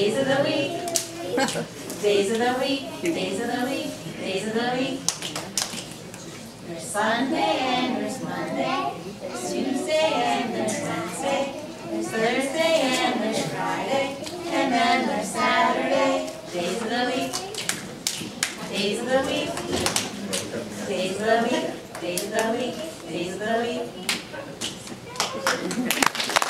Days of the week. Days of the week. Days of the week. Days of the week. There's Sunday and there's Monday. There's Tuesday and there's Wednesday. There's Thursday and there's Friday. And then there's Saturday. Days of the week. Days of the week. Days of the week. Days of the week. Days of the week.